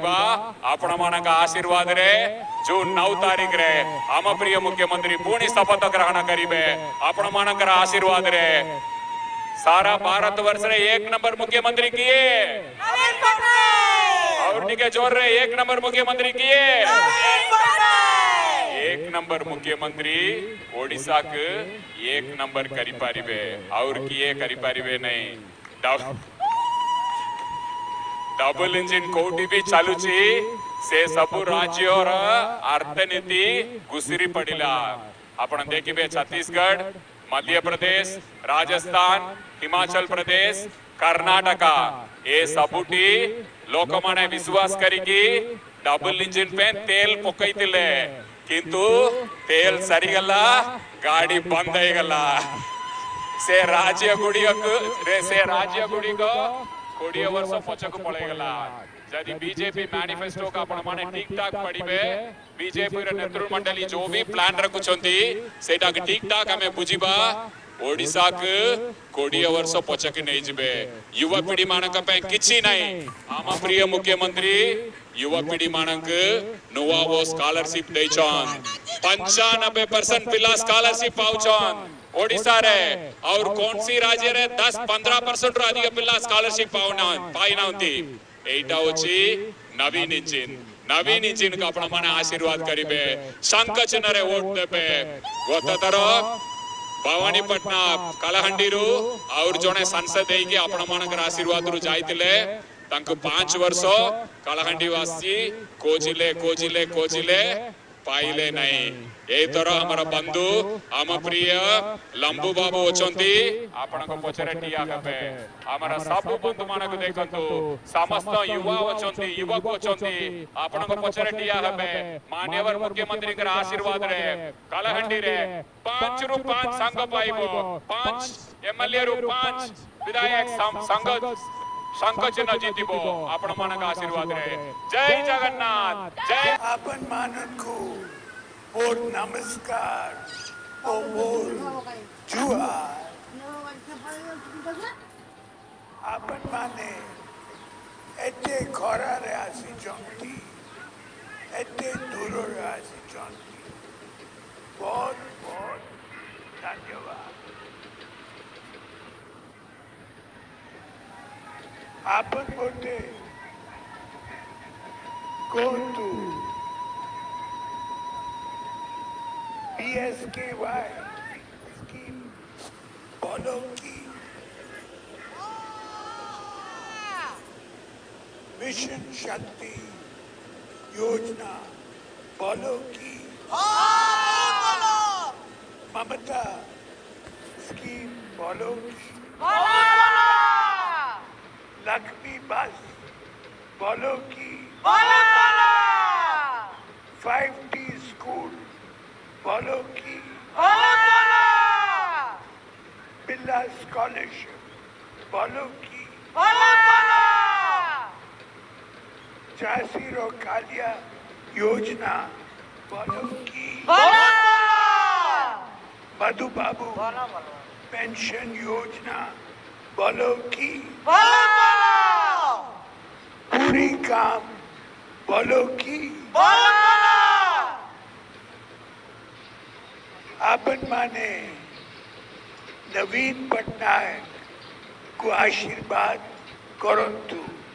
जीवा आपण मानक आशीर्वाद रे जून 9 तारीख रे आम प्रिय मुख्यमंत्री पुणी शपथ ग्रहण करिबे आपण मानक आशीर्वाद रे सारा भारत वर्ष रे 1 नंबर मुख्यमंत्री किए और टिके जोर रे 1 नंबर मुख्यमंत्री किए 1 नंबर मुख्यमंत्री ओडिशा के 1 नंबर करी पारिबे और किए करी पारिबे नहीं डबल इंजिन कोटी भी चालुची से सबु राज्य और अर्थनीति घुसरी पड़िला आपण देखिबे छत्तीसगढ़ मध्य प्रदेश राजस्थान हिमाचल प्रदेश कर्नाटका ए सबुटी लोक माने विश्वास करिकी डबल इंजिन पे तेल पकईतिले किंतु तेल सरीगला गाड़ी बंद होगला से राज्य गुड़ी को 20 वर्ष पछक पड़ेगला जदि बीजेपी मैनिफेस्टो का आपण माने ठीक ठाक पढ़िबे बीजेपी रे नेतृत्व मंडली जो भी प्लान रखुछंती सेटा के ठीक ठाक हमें बुझिबा ओडिशा के 20 वर्ष पछक नहीं जिबे युवा पीढ़ी मानक पे किछि नहीं आम प्रिय मुख्यमंत्री युवा पीढ़ी मानक नुवा वो स्कॉलरशिप देछन 95% पिला स्कॉलरशिप पाउछन ओडिशा रे और कौन सी राज्य रे 10-15% रो अधिक पिला स्कॉलरशिप पाइना होती एटा होची नवीन इंजिन का आपण माने आशीर्वाद करिबे शंख चिन्ह रे वोट देबे गोततर भवानीपटना कलहंडी रू और जने संसद देई के आपण मानकर आशीर्वाद रू जाइतिले तांको 5 वर्ष कलहंडी वासी कोजिले पाइले नहीं ए तरह हमारा बंधु आम प्रिय लंबू बाबू अछंती आपण को पछरे टिया हेबे हमारा सब बंधु मानक देखंतु समस्त युवा अछंती युवक अछंती आपण को पछरे टिया हेबे माननीय मुख्यमंत्री के आशीर्वाद रे कलहंडी रे 5 रु 5 संघ पाइबो 5 एमएलए रु 5 विधायक संघ चिन्ह जीतिबो आपण मानक आशीर्वाद रे जय जगन्नाथ जय आपण मानक को और नमस्कार ओ बोल जुहार आपण माने एते खरा रे आसी चंती एते दूर रे आसी चंती बहुत बहुत धन्यवाद आपण बोलते कौन तू PSKY स्कीम फॉलो की मिशन शक्ति योजना फॉलो की ममता स्कीम फॉलो की लक्ष्मी बस फॉलो की 5T स्कूल फॉलो की बिल्ला स्कॉलरशिप फॉलो की झांसी रो कालिया योजना फॉलो की मधु बाबू पेंशन योजना फॉलो की पूरी काम फॉलो की आपण माने नवीन पटनायक को आशीर्वाद करंतु